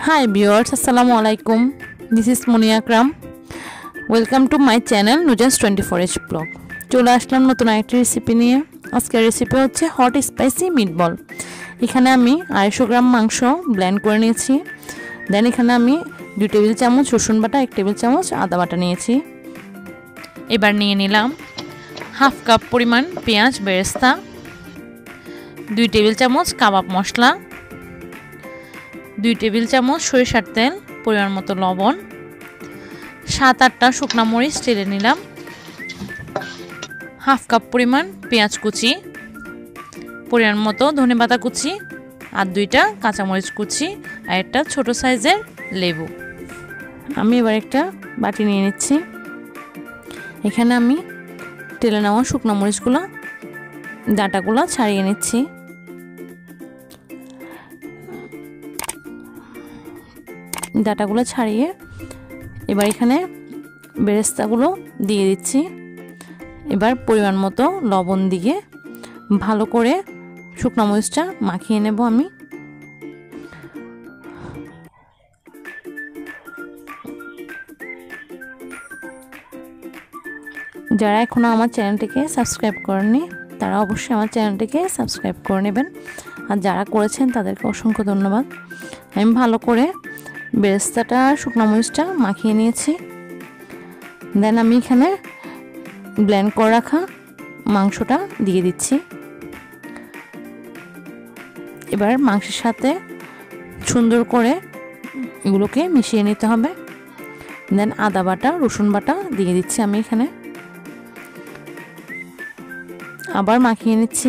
Hi viewers, Assalamu alaikum. This is Muni Akram. Welcome to my channel NUJA's 24H blog. চলে আসলাম নতুন একটা recipe নিয়ে। আজকের recipe হচ্ছে হট স্পাইসি মিটবল। এখানে আমি 250 গ্রাম মাংস ব্লেন্ড করে নিয়েছি। দেন এখানে আমি 2 টেবিল চামচ রসুন বাটা, 1 টেবিল চামচ আদা বাটা নিয়েছি। এবার নিয়ে নিলাম হাফ কাপ পরিমাণ পেঁয়াজ বেরেস্তা, 2 টেবিল চামচ কাবাব মশলা, 2 টেবিল চামচ সরিষার তেল, পরিমাণ মতো লবণ, 7-8টা শুকনা মরিচ টেলে নিলাম, হাফ কাপ পরিমাণ পেঁয়াজ কুচি, পরিমাণ মতো ধনেপাতা কুচি, আর 2টা কাঁচামরিচ কুচি, আর একটা ছোট সাইজের লেবু। আমি এবার একটা বাটি নিয়ে নিচ্ছি। এখানে আমি টেলে নেওয়া শুকনা মরিচগুলো ডাঁটাগুলো ছাড়িয়ে নিচ্ছি। ডাঁটাগুলো ছাড়িয়ে এবার এখানে বেরেস্তাগুলো দিয়ে দিচ্ছি। এবার পরিমাণ মতো লবণ দিয়ে ভালো করে শুকনো মরিচটা মাখিয়ে নেব আমি। যারা এখনো আমার চ্যানেলটিকে সাবস্ক্রাইব করেননি তারা অবশ্যই আমার চ্যানেলটিকে সাবস্ক্রাইব করে নেবেন, আর যারা করেছেন তাদেরকে অসংখ্য ধন্যবাদ। আমি ভালো করে বেরেস্তাটা শুকনো মরিচটা মাখিয়ে নিয়েছি। দেন আমি এখানে ব্লেন্ড করে রাখা মাংসটা দিয়ে দিচ্ছি। এবার মাংসের সাথে সুন্দর করে এগুলোকে মিশিয়ে নিতে হবে। দেন আদা বাটা রসুন বাটা দিয়ে দিচ্ছি আমি এখানে, আবার মাখিয়ে নিচ্ছি।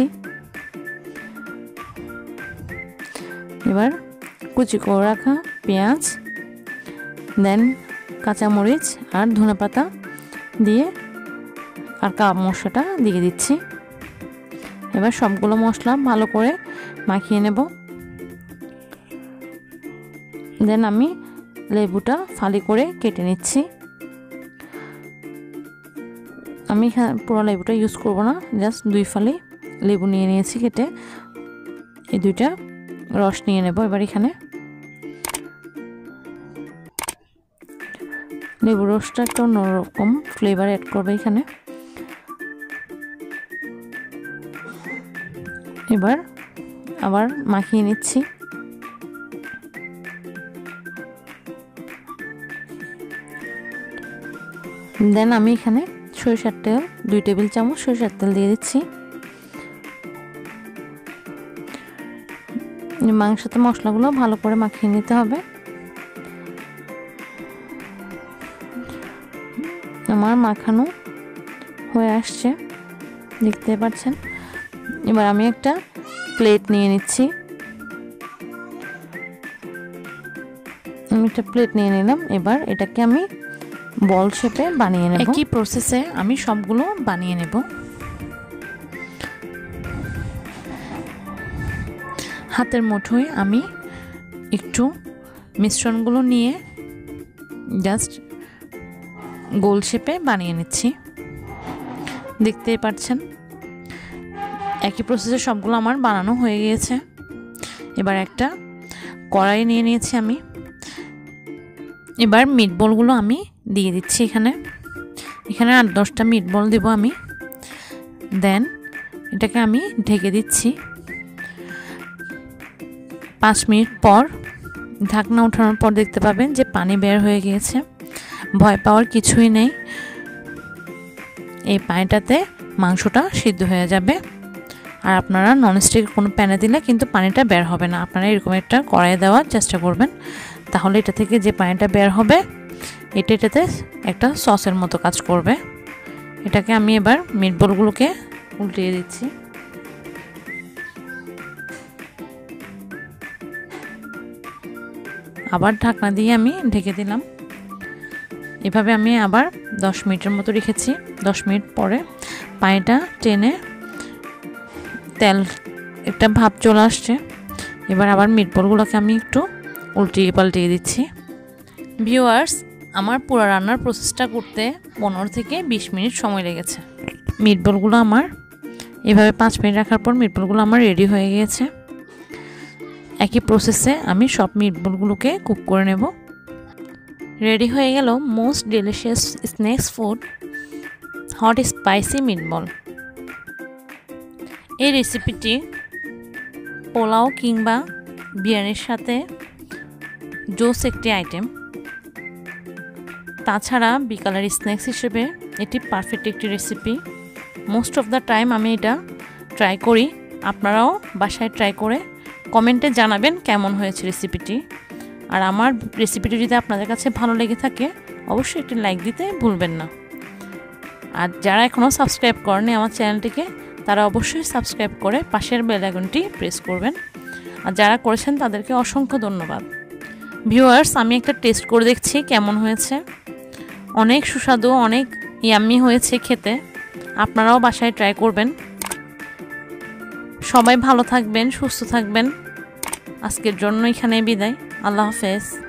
এবার কুচি করে রাখা পেঁয়াজ, দেন কাঁচামরিচ আর ধনেপাতা দিয়ে আর কাবাব মশলাটা দিয়ে দিচ্ছি। এবার সবগুলো মশলা ভালো করে মাখিয়ে নেব। দেন আমি লেবুটা ফালি করে কেটে নিচ্ছি। আমি এখানে পুরো লেবুটা ইউজ করব না, জাস্ট 2 ফালি লেবু নিয়ে নিয়েছি কেটে। এই 2টা রস নিয়ে নেব। এবার এখানে লেবুর রসটা একটা অন্যরকম ফ্লেভার অ্যাড করবে এখানে। এবার আবার মাখিয়ে নিচ্ছি। দেন আমি এখানে সরিষার তেল 2 টেবিল চামচ সরিষার তেল দিয়ে দিচ্ছি। মাংসতে মশলাগুলো ভালো করে মাখিয়ে নিতে হবে। আমার মাখানো হয়ে আসছে, দেখতে পাচ্ছেন। এবার আমি একটা প্লেট নিয়ে নিচ্ছি। নিলাম। এবার এটাকে আমি বল শেপে বানিয়ে নেব। একই প্রসেসে আমি সবগুলো বানিয়ে নেব। হাতের মুঠোয় আমি একটু মিশ্রণগুলো নিয়ে জাস্ট গোল শেপে বানিয়ে নিচ্ছি, দেখতেই পাচ্ছেন। একই প্রসেসে সবগুলো আমার বানানো হয়ে গিয়েছে। এবার একটা কড়াই নিয়ে নিয়েছি আমি। এবার মিটবলগুলো আমি দিয়ে দিচ্ছি এখানে 8-10টা মিটবল দেব আমি। দেন এটাকে আমি ঢেকে দিচ্ছি। 5 মিনিট পর ঢাকনা ওঠানোর পর দেখতে পাবেন যে পানি বের হয়ে গিয়েছে। ভয় পাওয়ার কিছুই নেই, এই পানিটাতে মাংসটা সিদ্ধ হয়ে যাবে। আর আপনারা ননস্টিক কোনো প্যানে দিলে কিন্তু পানিটা বের হবে না। আপনারা এরকম একটা কড়াইয়ে দেওয়ার চেষ্টা করবেন, তাহলে এটা থেকে যে পানিটা বের হবে এটাতে একটা সসের মতো কাজ করবে। এটাকে আমি এবার মিটবলগুলোকে উল্টিয়ে দিচ্ছি। আবার ঢাকনা দিয়ে আমি ঢেকে দিলাম। এভাবে আমি আবার 10 মিনিটের মতো রেখেছি। 10 মিনিট পরে পানিটা টেনে তেল একটা ভাপ চলে আসছে। এবার আবার মিটবলগুলোকে আমি একটু উল্টিয়ে পাল্টিয়ে দিচ্ছি। ভিউয়ার্স, আমার পুরো রান্নার প্রসেসটা করতে 15 থেকে 20 মিনিট সময় লেগেছে। মিটবলগুলো আমার এভাবে 5 মিনিট রাখার পর মিটবলগুলো আমার রেডি হয়ে গিয়েছে। একই প্রসেসে আমি সব মিটবলগুলোকে কুক করে নেব। রেডি হয়ে গেল most delicious snacks food hot spicy meatball. এই রেসিপিটি পোলাও কিংবা বিরিয়ানির সাথে জোস একটি আইটেম। তাছাড়া বিকালের স্ন্যাক্স হিসেবে এটি পারফেক্ট একটি রেসিপি। মোস্ট অফ দ্য টাইম আমি এটা ট্রাই করি। আপনারাও বাসায় ট্রাই করে কমেন্টে জানাবেন কেমন হয়েছে রেসিপিটি। আর আমার রেসিপিটি যদি আপনাদের কাছে ভালো লেগে থাকে অবশ্যই একটি লাইক দিতে ভুলবেন না। আর যারা এখনও সাবস্ক্রাইব করেনি আমার চ্যানেলটিকে তারা অবশ্যই সাবস্ক্রাইব করে পাশের বেল আইকনটি প্রেস করবেন। আর যারা করেছেন তাদেরকে অসংখ্য ধন্যবাদ। ভিউয়ার্স, আমি একটা টেস্ট করে দেখছি কেমন হয়েছে। অনেক সুস্বাদু, অনেক ইয়াম্মি হয়েছে খেতে। আপনারাও বাসায় ট্রাই করবেন। সবাই ভালো থাকবেন, সুস্থ থাকবেন। আজকের জন্য এখানেই বিদায়। আল্লাহ হাফেজ।